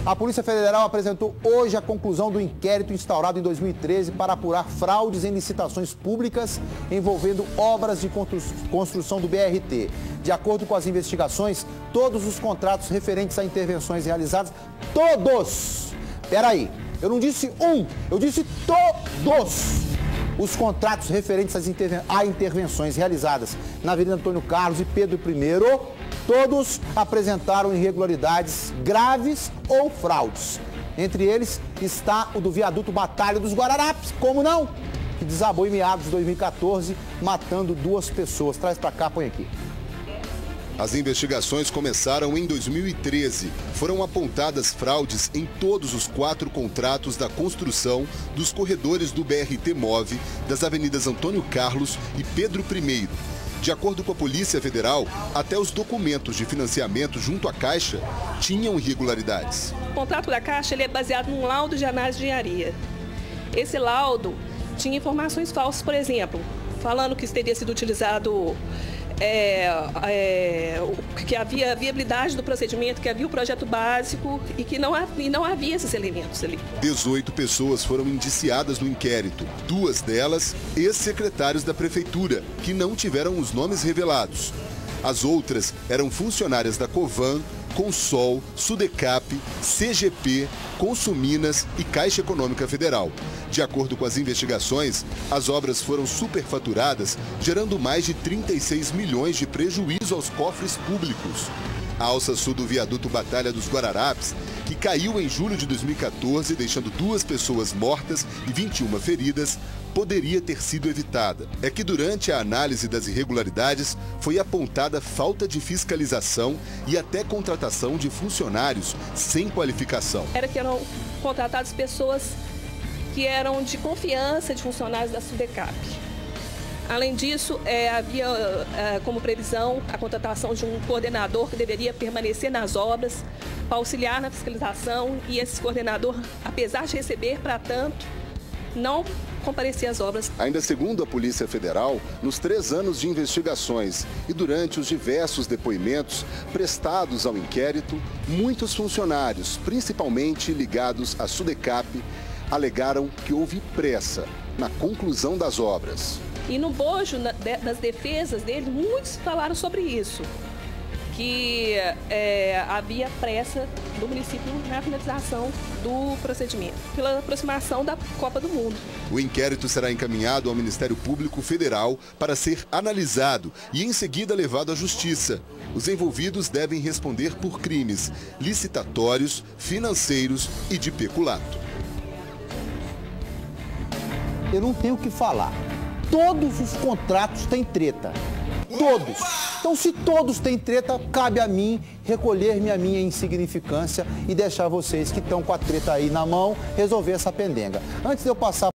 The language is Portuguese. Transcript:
A Polícia Federal apresentou hoje a conclusão do inquérito instaurado em 2013 para apurar fraudes em licitações públicas envolvendo obras de construção do BRT. De acordo com as investigações, todos os contratos referentes a intervenções realizadas, todos! Peraí, eu não disse um, eu disse todos! Os contratos referentes a intervenções realizadas na Avenida Antônio Carlos e Pedro I, todos apresentaram irregularidades graves ou fraudes. Entre eles está o do viaduto Batalha dos Guararapes, como não? Que desabou em meados de 2014, matando 2 pessoas. Traz pra cá, põe aqui. As investigações começaram em 2013. Foram apontadas fraudes em todos os 4 contratos da construção dos corredores do BRT-MOV das avenidas Antônio Carlos e Pedro I. De acordo com a Polícia Federal, até os documentos de financiamento junto à Caixa tinham irregularidades. O contrato da Caixa ele é baseado num laudo de análise de engenharia. Esse laudo tinha informações falsas, por exemplo, falando que teria sido utilizado que havia viabilidade do procedimento, que havia o projeto básico e que não havia esses elementos ali. 18 pessoas foram indiciadas no inquérito. 2 delas, ex-secretários da Prefeitura, que não tiveram os nomes revelados. As outras eram funcionárias da Covan, Consol, Sudecap, CGP, Consuminas e Caixa Econômica Federal. De acordo com as investigações, as obras foram superfaturadas, gerando mais de 36 milhões de prejuízo aos cofres públicos. A alça sul do viaduto Batalha dos Guararapes, que caiu em julho de 2014, deixando 2 pessoas mortas e 21 feridas, poderia ter sido evitada. É que durante a análise das irregularidades foi apontada falta de fiscalização e até contratação de funcionários sem qualificação. Que eram contratadas pessoas que eram de confiança de funcionários da Sudecap. Além disso, havia como previsão a contratação de um coordenador que deveria permanecer nas obras para auxiliar na fiscalização, e esse coordenador, apesar de receber para tanto, não comparecia às obras. Ainda segundo a Polícia Federal, nos 3 anos de investigações e durante os diversos depoimentos prestados ao inquérito, muitos funcionários, principalmente ligados à Sudecap, alegaram que houve pressa na conclusão das obras. E no bojo das defesas deles, muitos falaram sobre isso, que havia pressa do município na finalização do procedimento, pela aproximação da Copa do Mundo. O inquérito será encaminhado ao Ministério Público Federal para ser analisado e em seguida levado à Justiça. Os envolvidos devem responder por crimes licitatórios, financeiros e de peculato. Eu não tenho o que falar. Todos os contratos têm treta. Todos. Então, se todos têm treta, cabe a mim recolher-me a minha insignificância e deixar vocês que estão com a treta aí na mão resolver essa pendenga. Antes de eu passar